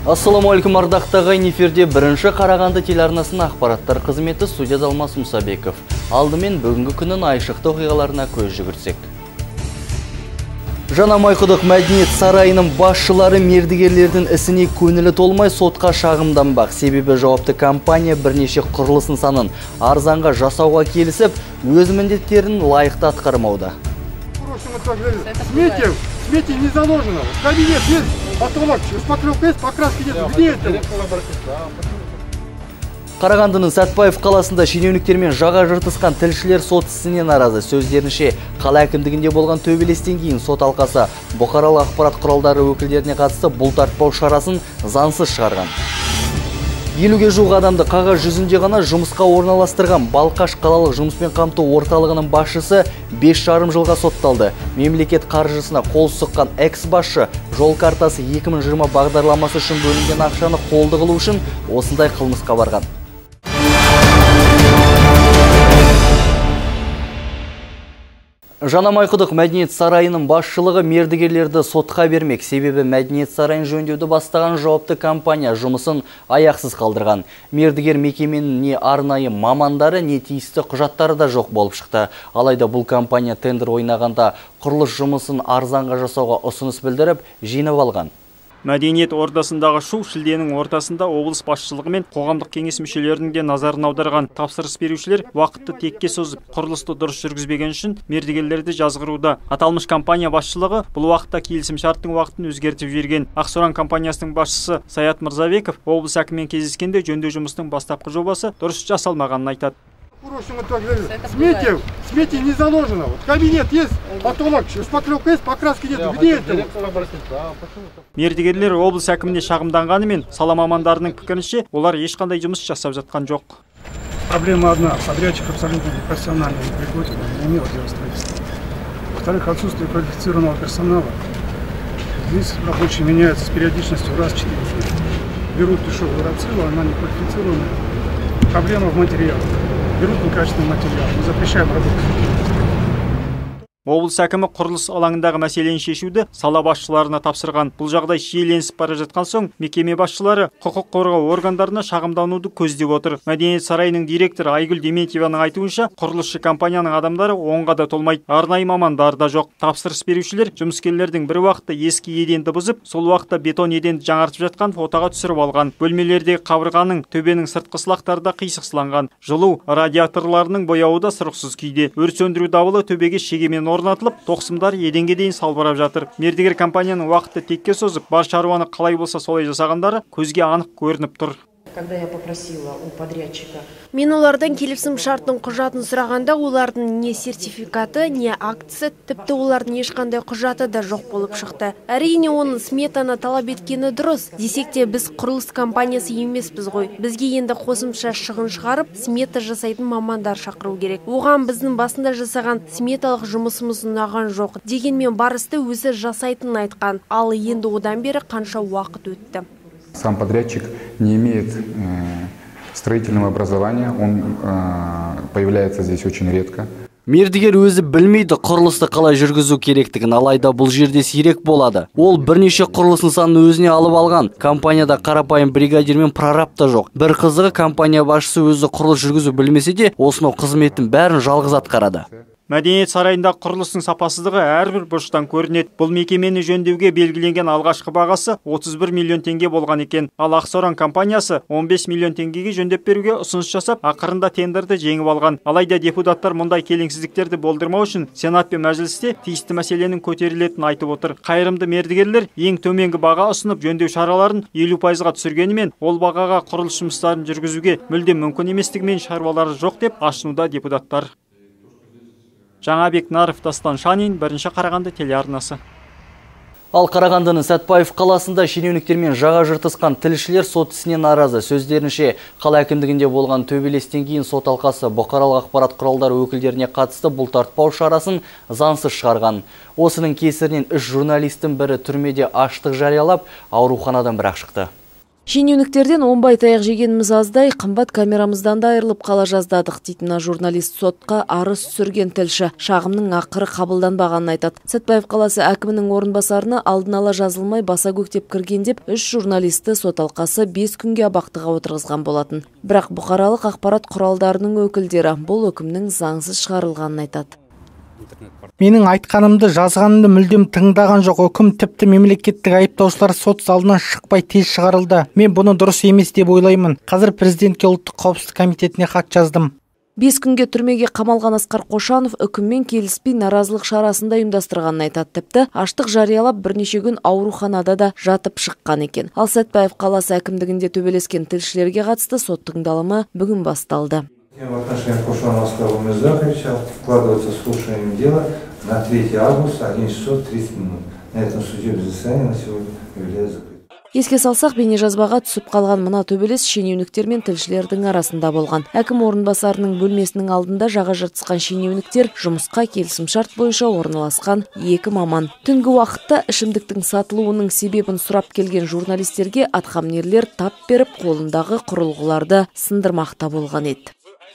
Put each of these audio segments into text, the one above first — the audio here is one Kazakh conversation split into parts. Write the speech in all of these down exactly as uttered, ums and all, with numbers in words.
Ассаламуалейкум, ардақты ағайын, эфирде бірінші Қарағанды телеарнасының ақпараттар қызметі, студияда Алмас Мұсабеков. Алдымен бүгінгі күннің айшықты оқиғаларына көз жүгірсек. Жанамайқұдық мәдениет сарайының басшылары мердігерлердің ісіне көңілі толмай сотқа шағымданбақ. Себебі жауапты компания бірнеше құрылыс нысанын арзанға жасауға келісіп, өз міндеттерін лайықты атқармауда. Смете, смете не заложено. Кабинет есть, потолок, шпаклевка есть, покраски нет. Где это? Қарағандының Сәтбаев қаласында шенеуніктермен жаға жыртысқан тілшілер сот ісіне наразы. Сөздерінше, қала әкімдігінде болған төбелестен кейін сот алқасы бұқаралық ақпарат құралдары өкілдеріне қатысты бұлтартпау шарасын заңсыз шығарған. Елуге жуық адамды қағаз жүзінде ғана жұмысқа орналастырған Балқаш қалалық жұмыспен қамту орталығының басшысы бес жарым жылға сотталды. Мемлекет қаржысына қол сұққан экс-басшы жол картасы екі мың жиырма бағдарламасы үшін бөлінген ақшаны қолды қылу үшін осындай қылмысқа барған. Жанамайқұдық мәдениет сарайының басшылығы мердігерлерді сотқа бермек. Себебі мәдениет сарайын жөндеуді бастаған жауапты компания жұмысын аяқсыз қалдырған. Мердігер мекеменің не арнайы мамандары, не тиісті құжаттары да жоқ болып шықты. Алайда бұл компания тендер ойнағанда құрылыс жұмысын арзанға жасауға ұсыныс білдіріп, жинап алған. Мәдениет ордасындағы шу шілденің ортасында облыс басшылығы мен қоғамдық кеңес мүшелерінің де назарын аударған. Тапсырыс берушілер уақытты текке созып, құрылысты дұрыс жүргізбеген үшін мердігерлерді жазғыруда. Аталмыш компания басшылығы бұл уақытта келісім шарттың уақытын өзгертіп жіберген. Ақсоран компаниясының басшысы Саят Мырзабеков облыс әкімімен кездескенде жөндеу жұмысының бастапқы жобасы дұрыс жасалмағанын айтады. Смете, смете не заложено. Кабинет есть, потолок, шпаклевка есть, покраски нет. Где это? Мердігерлер облыс әкіміне шағымданғанымен, сала мамандарының пікірінше, олар ешқандай жұмыс жасап жатқан жоқ. Проблема одна. Подрядчик абсолютно профессионально не пригоден, не имел дела строительства. Во-вторых, отсутствие квалифицированного персонала. Здесь рабочие меняются с периодичностью раз в четыре дня. Берут дешевую рацилу, она не квалифицированная. Проблема в материалах. Берут некачественный материал. Мы запрещаем работать. Облыс әкімі құрылыс алаңындағы мәселені шешуді сала басшыларына тапсырған. Бұл жағдай шиеленісіп бара жатқан соң, мекеме басшылары құқық қорғау органдарына шағымдануды көздеп отыр. Мәдениет сарайының директоры Айгүл Дементьеваның айтуынша, құрылысшы компанияның адамдары оңға да толмайды, арнайы мамандар да жоқ. Тапсырыс берушілер жұмыскерлердің бір уақытта ескі еденді бұзып, сол уақытта бетон еденді жаңартып жатқан фотоға түсіріп алған. Бөлмелердегі қабырғаның төбенің сыртқы сылақтары да қисықсыланған. Жылу радиаторларының бояуы да сұрықсыз күйде. Өрт сөндіру дабылы төбеге шегемен орнатылып, тоқсымдар еденге дейін салбырап жатыр. Мердігер компанияның уақытты текке созып, бар шаруаны қалай болса солай жасағандары көзге анық көрініп тұр. Когда я попросила у подрядчика. Мен олардан келісім шарттың құжатын сұрағанда, олардың не сертификаты, не актісі, тіпті олардың ешқандай құжаты да жоқ болып шықты. Әрине оның сметаны талап еткені дұрыс. Десек те біз құрылыс компаниясы емеспіз ғой. Бізге енді қосымша шығын шығарып, смета жасайтын мамандар шақыру керек. Оған біздің басында жасаған сметалық жұмысымыз ұнаған жоқ. Дегенмен барысты өзі жасайтынын айтқан. Ал енді одан бері қанша уақыт өтті. Сам подрядчик не имеет э, строительного образования, он э, появляется здесь очень редко. Мердігер өзі білмейді құрылысты қалай жүргізу керектігін, алайда бұл жерде сирек болады. Ол бірнеше құрылыс нысанын өзіне алып алған. Компанияда қарапайым бригадир мен прораб та жоқ. Бір қызығы, компания басшысы өзі құрылыс жүргізу білмесе де, осынау қызметтің бәрін жалғыз атқарады. Мәдениет сарайында құрылыстың сапасыздығы әрбір бұрыштан көрінеді. Бұл мекемені жөндеуге белгіленген алғашқы бағасы отыз бір миллион теңге болған екен. Ал Ақсоран компаниясы он бес миллион теңгеге жөндеп беруге ұсыныс жасап, ақырында тендерді жеңіп алған. Алайда депутаттар мұндай келеңсіздіктерді болдырмау үшін Сенат пен мәжілісте тиісті мәселенің көтерілетінін айтып отыр. Қайырымды мердігерлер ең төменгі баға ұсынып, жөндеу шараларын елу пайызға түсіргенімен, ол бағаға құрылыс жұмыстарын жүргізуге мүлдем мүмкін еместігімен шаруалары жоқ деп ашынуда депутаттар. Жаңабек Наров, Дастан Шанин, бірінші Қарағанды телеарнасы. Ал Қарағандының Сәтбаев қаласында шенеуніктермен жаға жыртысқан тілшілер сот ісіне наразы. Сөздерінше, қала әкімдігінде болған төбелестен кейін сот алқасы бұқаралық ақпарат құралдары өкілдеріне қатысты бұлтартпау шарасын заңсыз шығарған. Осының кесірінен үш журналистің бірі түрмеде аштық жариялап, ауруханадан бірақ шықты. Шенеуніктерден оңбай таяқ жегеніміз аздай, қымбат камерамыздан да айырылып қала жаздадық дейтін журналист сотқа арыз түсірген тілші. Шағымның ақыры қабылданбағанын айтады. Сәтбаев қаласы әкімінің орынбасарына алдын ала жазылмай баса көктеп кірген деп үш журналисті сот алқасы бес күнге абақтыға отырғызған болатын. Бірақ бұқаралық ақпарат құралдарының өкілдері бұл үкімнің заңсыз шығарылғанын айтады. Менің айтқанымды жазғанымды мүлдем тыңдаған жоқ. Үкім тіпті мемлекеттік айыптаушылар сот залынан шықпай тез шығарылды. Мен бұны дұрыс емес деп ойлаймын. Қазір президентке ұлттық қауіпсіздік комитетіне хат жаздым. Бес күнге түрмеге қамалған Асқар Қошанов үкіммен келіспей наразылық шарасында ұйымдастырғанын айтады. Тіпті аштық жариялап бірнеше күн ауруханада да жатып шыққан екен. Ал Сәтбаев қаласы әкімдігінде төбелескен тілшілерге қатысты сот тыңдалымы бүгін басталды. В отношении Кошанова Оскара Умирзаковича вкладывается слушанием дела на третье августа одиннадцать часов тридцать минут. На этом судебное заседание на сегодня является закрытым. Еске салсақ, бейнежазбаға түсіп қалған мына төбелес шенеуніктер мен тілшілердің арасында болған. Әкім орынбасарының бөлмесінің алдында жаға жыртысқан шенеуніктер жұмысқа келісімшарт бойынша орналасқан екі маман. Түнгі уақытта ішімдіктің сатылуының себебін сұрап келген журналистерге атқамінерлер тап беріп қолындағы құрылғыларды сындырмақта болған еді.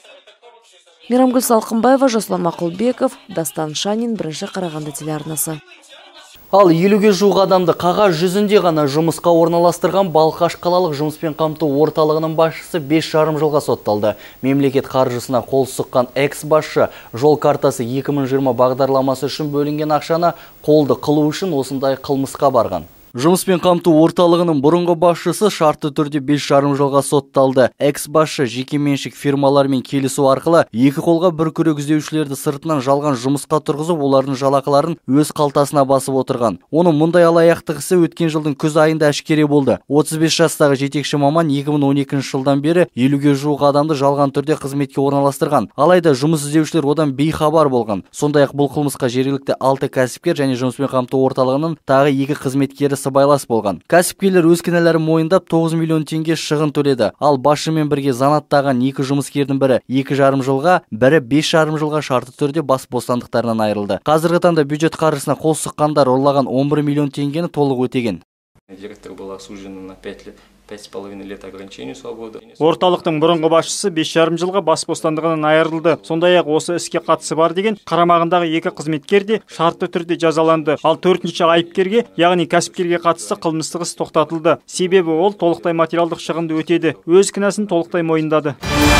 Мейрамгүл Салқынбаева, Жасұлан Мақұлбеков, Дастан Шанин, бірінші Қарағанды телеарнасы. Ал елуге жуық адамды қағаз жүзінде ғана жұмысқа орналастырған Балқаш қалалық жұмыспен қамту орталығының басшысы бес жарым жылға сотталды. Мемлекет қаржысына қол сұққан экс-басшы жол картасы екі мың жиырма бағдарламасы үшін бөлінген ақшаны қолды қылу үшін осындай қылмысқа барған. Жұмыспен қамту орталығының бұрынғы басшысы шартты түрде бес жарым жылға сотталды. Экс-басшы жекеменшік фирмалармен келісу арқылы екі қолға бір күрек іздеушілерді сыртынан жалған жұмысқа тұрғызып, олардың жалақыларын өз қалтасына басып отырған. Оның мұндай алаяқтық ісі өткен жылдың күз айында әшкере болды. отыз бес жастағы жетекші маман екі мың он екінші жылдан бері елуге жуық адамды жалған түрде қызметке орналастырған. Алайда жұмыс іздеушілер одан бейхабар болған. Сондай-ақ бұл қылмысқа жергілікті алты кәсіпкер және жұмыспен қамту орталығының тағы екі қызметкері сыбайлас болған. Кәсіпкерлер өз кінәларын мойындап тоғыз миллион теңге шығын төледі. Ал басшымен бірге занаттаған екі жұмыскердің бірі екі жарым жылға, бірі бес жарым жылға шартты түрде бас бостандықтарынан айырылды. Қазіргі таңда бюджет қаржысына қол сұққандар ұрлаған он бір миллион теңгені толық өтеген. Директор был осужден на пять лет. пять с половиной лет ограничению свободы. Орталықтың бұрынғы басшысы бес жарым жылға бас бостандығынан айырылды. Сондай-ақ осы іске қатысы бар деген қарамағындағы екі қызметкер де шартты түрде жазаланды. Ал төртінші айыпкерге, яғни кәсіпкерге қатысты қылмыстық іс тоқтатылды. Себебі ол толықтай материалдық шығынды өтеді. Өз кінәсін толықтай мойындады.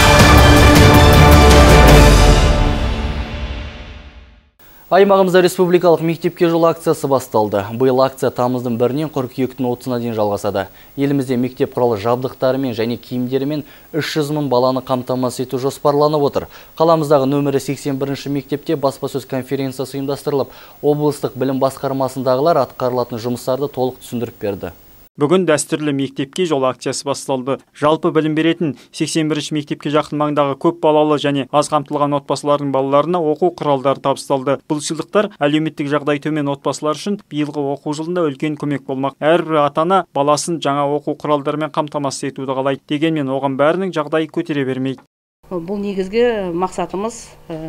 Аймағымызда республикалық мектепке жол акциясы басталды. Биыл акция тамыздың бірінен қыркүйектің отызына дейін жалғасады. Елімізде мектеп құралы жабдықтарымен және киімдерімен үш жүз мың баланы қамтамасыз ету жоспарланып отыр. Қаламыздағы нөмірі сексен бірінші мектепте баспасөз конференциясы ұйымдастырылып, облыстық білім басқармасындағылар атқарылатын жұмыстарды толық түсіндіріп берді. Бүгін дәстүрлі мектепке жол акциясы басталды. Жалпы білім беретін сексен бірінші мектепке жақын маңдағы көп балалы және аз қамтылған отбасылардың балаларына оқу құралдары табысталды. Бұл сыйлықтар әлеуметтік жағдай төмен отбасылар үшін биылғы оқу жылында үлкен көмек болмақ. Әрбір ата-ана баласын жаңа оқу құралдарымен қамтамасыз етуді қалайды. Дегенмен оған бәрінің жағдайы көтере бермейді. Бұл негізгі мақсатымыз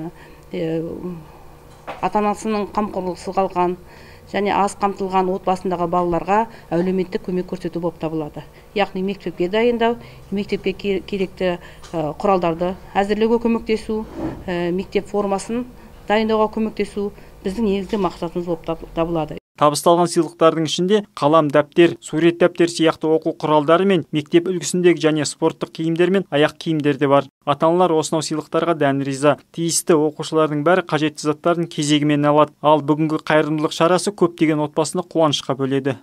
ата-анасының қамқорлығынсыз қалған және аз қамтылған отбасындағы балаларға әлеуметтік көмек көрсету болып табылады. Яғни мектепке дайындау, мектепке керекті құралдарды әзірлеуге көмектесу, мектеп формасын дайындауға көмектесу біздің негізгі мақсатымыз болып табылады. Табысталған сыйлықтардың ішінде қалам, дәптер, сурет дәптер сияқты оқу құралдары мен мектеп үлгісіндегі және спорттық киімдер мен аяқ киімдер де бар. Ата-аналар осынау сыйлықтарға дән риза. Тиісті оқушылардың бәрі қажетті заттарын кезегімен алады. Ал бүгінгі қайырымдылық шарасы көптеген отбасыны қуанышқа бөледі.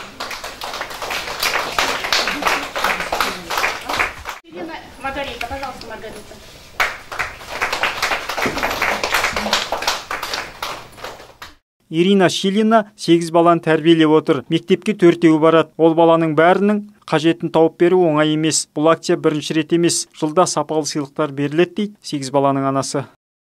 Ирина Шилина сегіз баланы тәрбиелеп отыр. Мектепке төртеуі барады. Ол баланың бәрінің қажетін тауып беру оңай емес. Бұл акция бірінші рет емес. Жылда сапалы сыйлықтар беріледі дейді сегіз баланың анасы.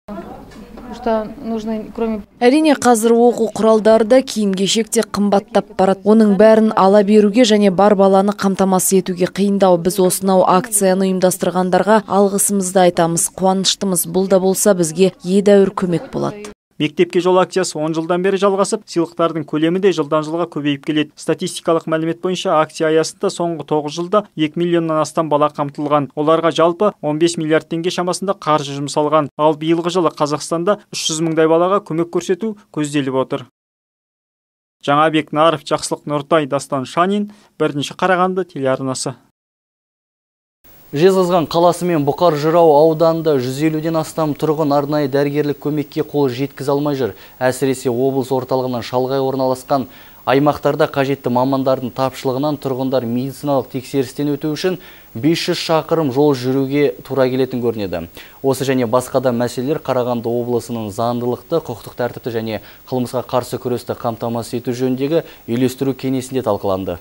Әрине қазір оқу құралдары да киім-кешек те қымбаттап барады. Оның бәрін ала беруге және бар баланы қамтамасыз етуге қиындау. Біз осынау акцияны ұйымдастырғандарға алғысымызды айтамыз. Қуаныштымыз. Бұл да болса бізге едәуір көмек болады. Мектепке жол акциясы он жылдан бері жалғасып, сыйлықтардың көлемі де жылдан жылға көбейіп келеді. Статистикалық мәлімет бойынша акция аясында соңғы тоғыз жылда екі миллионнан астам бала қамтылған. Оларға жалпы он бес миллиард теңге шамасында қаржы жұмсалған. Ал биылғы жылы Қазақстанда үш жүз мыңдай балаға көмек көрсету көзделіп отыр. Жаңабек Наров, Жақсылық Нұртай, Дастан Шанин, бірінші Қарағанды телеарнасы. Жезқазған қаласы мен Бұқар Жырау ауданында жүз елуден астам тұрғын арнайы дәрігерлік көмекке қол жеткізе алмай жүр. Әсіресе облыс орталығынан шалғай орналасқан аймақтарда қажетті мамандардың тапшылығынан тұрғындар медициналық тексерістен өту үшін бес жүз шақырым жол жүруге тура келетін көрінеді. Осы және басқа да мәселелер Қарағанды облысының заңдылықты, құқықтық тәртіпті және қылмысқа қарсы күресті қамтамасыз ету жөніндегі үйлестіру кеңесінде талқыланды.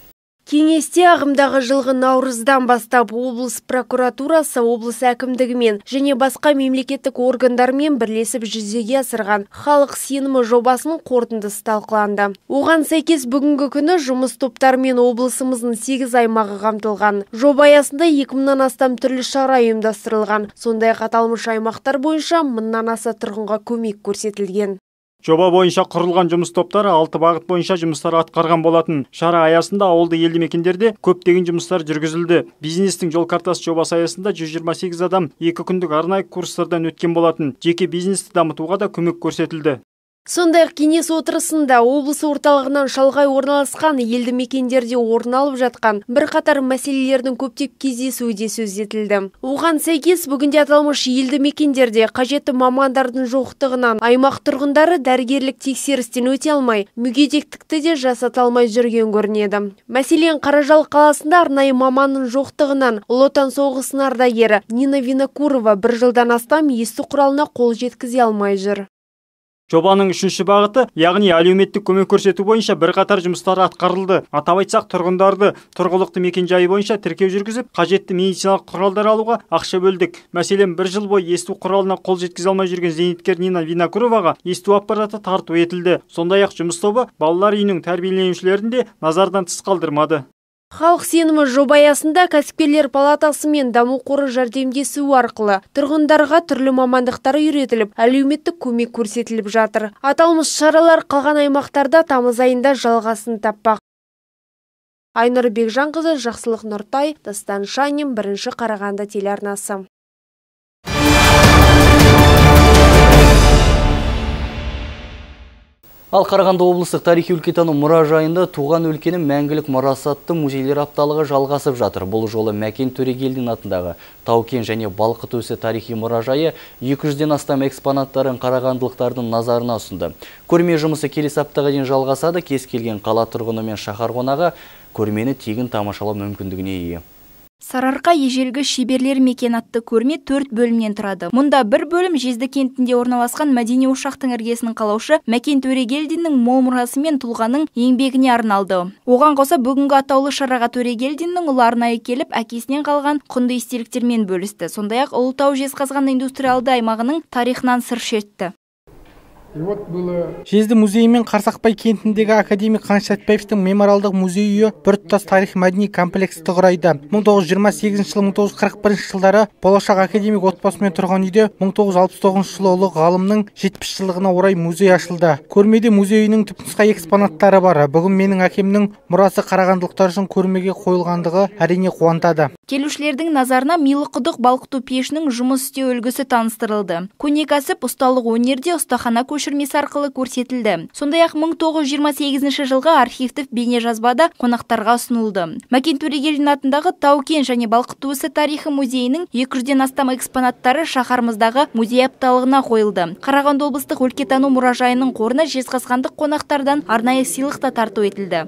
Кеңесте ағымдағы жылғы наурыздан бастап облыс прокуратурасы, облыс әкімдігімен және басқа мемлекеттік органдармен бірлесіп жүзеге асырған халық сенімі жобасының қорытындысы талқыланды. Оған сәйкес бүгінгі күні жұмыс топтарымен облысымыздың сегіз аймағы қамтылған. Жоба аясында екі мыңнан астам түрлі шара ұйымдастырылған. Сондай-ақ аталмыш аймақтар бойынша мыңнан аса тұрғынға көмек көрсетілген. Жоба бойынша құрылған жұмыс топтары алты бағыт бойынша жұмыстар атқарған болатын. Шара аясында ауылды елді мекендерде көптеген жұмыстар жүргізілді. Бизнестің жол картасы жобасы аясында жүз жиырма сегіз адам екі күндік арнайы курстардан өткен болатын. Жеке бизнесті дамытуға да көмек көрсетілді. Сондай-ақ кеңес отырысында облыс орталығынан шалғай орналасқан елді мекендерде орын алып жатқан бірқатар мәселелердің көптеп кездесуі де сөз етілді. Оған сәйкес бүгінде аталмыш елді мекендерде қажетті мамандардың жоқтығынан аймақ тұрғындары дәрігерлік тексерістен өте алмай, мүгедектікті де жасата алмай жүрген көрінеді. Мәселен, Қаражал қаласында арнайы маманның жоқтығынан Ұлы Отан соғысының ардагері Нина Винокурова бір жылдан астам есту құралына қол жеткізе алмай жүр. Жобаның үшінші бағыты, яғни әлеуметтік көмек көрсету бойынша бірқатар жұмыстар атқарылды. Атап айтсақ, тұрғындарды тұрғылықты мекенжайы бойынша тіркеу жүргізіп, қажетті медициналық құралдар алуға ақша бөлдік. Мәселен, бір жыл бойы есту құралына қол жеткізе алмай жүрген зейнеткер Нина Винокуроваға есту аппараты тарту етілді. Сондай-ақ жұмыс тобы балалар үйінің тәрбиеленушілерін де назардан тыс қалдырмады. Халық сенімі жоба аясында кәсіпкерлер палатасы мен даму қоры жәрдемдесуі арқылы тұрғындарға түрлі мамандықтар үйретіліп, әлеуметтік көмек көрсетіліп жатыр. Аталмыш шаралар қалған аймақтарда тамыз айында жалғасын таппақ. Айнұр Бекжанқызы, Жақсылық Нұртай, Дастан Шанин, бірінші Қарағанды телеарнасы. Ал Қарағанды облыстық тарихи өлкетану мұражайында туған өлкенің мәңгілік мұрасы атты музейлер апталығы жалғасып жатыр. Бұл жолы Мәкен Төрегелдин атындағы Тау-Кен және Балқыт өсі тарихи мұражайы екі жүзден астам экспонаттарын қарағандылықтардың назарына ұсынды. Көрме жұмысы келесі аптаға дейін жалғасады. Кез келген қала тұрғыны мен шаһар қонағы көрмені тегін тамашалау мүмкіндігіне ие. Сарыарқа ежелгі шеберлер мекен атты көрме төрт бөлімнен тұрады. Мұнда бір бөлім Жезді кентінде орналасқан мәдени ошақтың іргесін қалаушы Мәкен Төрегелдиннің мол мұрасы мен тұлғаның еңбегіне арналды. Оған қоса бүгінгі атаулы шараға Төрегелдиннің ұлы арнайы келіп, әкесінен қалған құнды естеліктермен бөлісті. Сондай-ақ Ұлытау Жезқазған индустриалды аймағының тарихынан сыр шертті. Жезді музейі мен Қарсақбай кентіндегі академик Қаныш Сәтпаевтың мемориалдық музей үйі бір тұтас тарих мәдени комплексті құрайды. мың тоғыз жүз жиырма сегізінші жылы мың тоғыз жүз қырық бірінші жылдары болашақ академик отбасымен тұрған үйде мың тоғыз жүз алпыс тоғызыншы жылы ұлы ғалымның жетпіс жылдығына орай музей ашылды. Көрмеде музей үйінің түпнұсқа экспонаттары бар. Бүгін менің әкемнің мұрасы қарағандылықтар үшін көрмеге қойылғандығы әрине қуантады. Келушілердің назарына Милықұдық балқыту пешінің жұмыс істеу үлгісі таныстырылды. Көне кәсіп ұсталық өнерде ұстахана көшірмесі арқылы көрсетілді. Сондай-ақ мың тоғыз жүз жиырма сегізінші жылғы архивтік бейнежазбада қонақтарға ұсынылды. Мәкен Төрегелдин атындағы Тау-Кен және Балқыту ісі тарихы музейінің екі жүзден астам экспонаттары шаһарымыздағы музей апталығына қойылды. Қарағанды облыстық өлкетану мұражайының қорына жезқазғандық қонақтардан арнайы сыйлық та тарту етілді.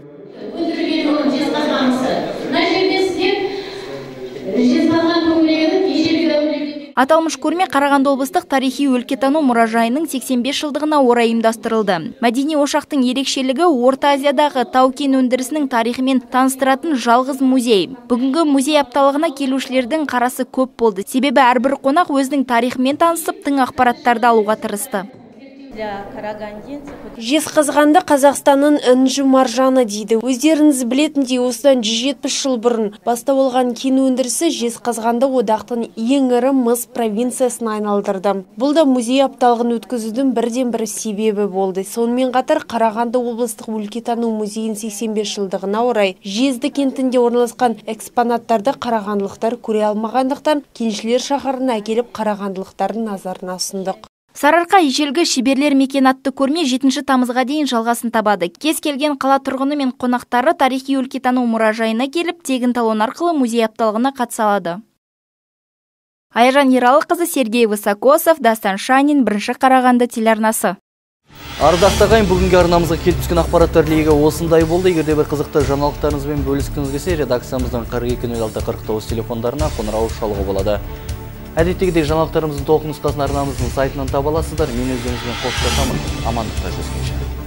Аталмыш көрме Қарағанды облыстық тарихи өлкетану мұражайының сексен бес жылдығына орай ұйымдастырылды. Мәдени ошақтың ерекшелігі Орта Азиядағы тау-кен өндірісінің тарихымен таныстыратын жалғыз музей. Бүгінгі музей апталығына келушілердің қарасы көп болды. Себебі әрбір қонақ өзінің тарихымен танысып, тың ақпараттарды алуға тырысты. Жезқазғанды Қазақстанның інжу маржаны дейді. Өздеріңіз білетіндей, осыдан жүз жетпіс жыл бұрын баста болған кен өндірісі Жезқазғанды одақтың ең ірі мыс провинциясына айналдырды. Бұл да музей апталығын өткізудің бірден бір себебі болды. Сонымен қатар Қарағанды облыстық өлкетану музейін сексен бес жылдығына орай Жезді кентінде орналасқан экспонаттарды қарағандылықтар көре алмағандықтан кеншілер шаһарына әкеліп қарағандылықтардың назарына ұсындық. Сарыарқа ежелгі шеберлер мекен атты көрме жетінші тамызға дейін жалғасын табады. Кез келген қала тұрғыны мен қонақтары тарихи өлкетану мұражайына келіп, тегін талон арқылы музей апталығына қатыса алады. Айжан Ералықызы, Сергей Высокосов, Дастан Шанин, бірінші Қарағанды телеарнасы. Ардақты ағайын, бүгінгі арнамызға келіп түскен ақпараттар легі осындай болды. Егерде бір қызықты жаңалықтарыңызбен бөліскіңіз келсе, редакциямыздың қырық екі нөл алты қырық тоғыз телефондарына қоңырау шалуға болады. Әдеттегідей жаңалықтарымыздың толық нұсқасын арнамыздың сайтынан таба аласыздар. Мен өздеріңізбен қоштасамын. Амандықта жүздескенше.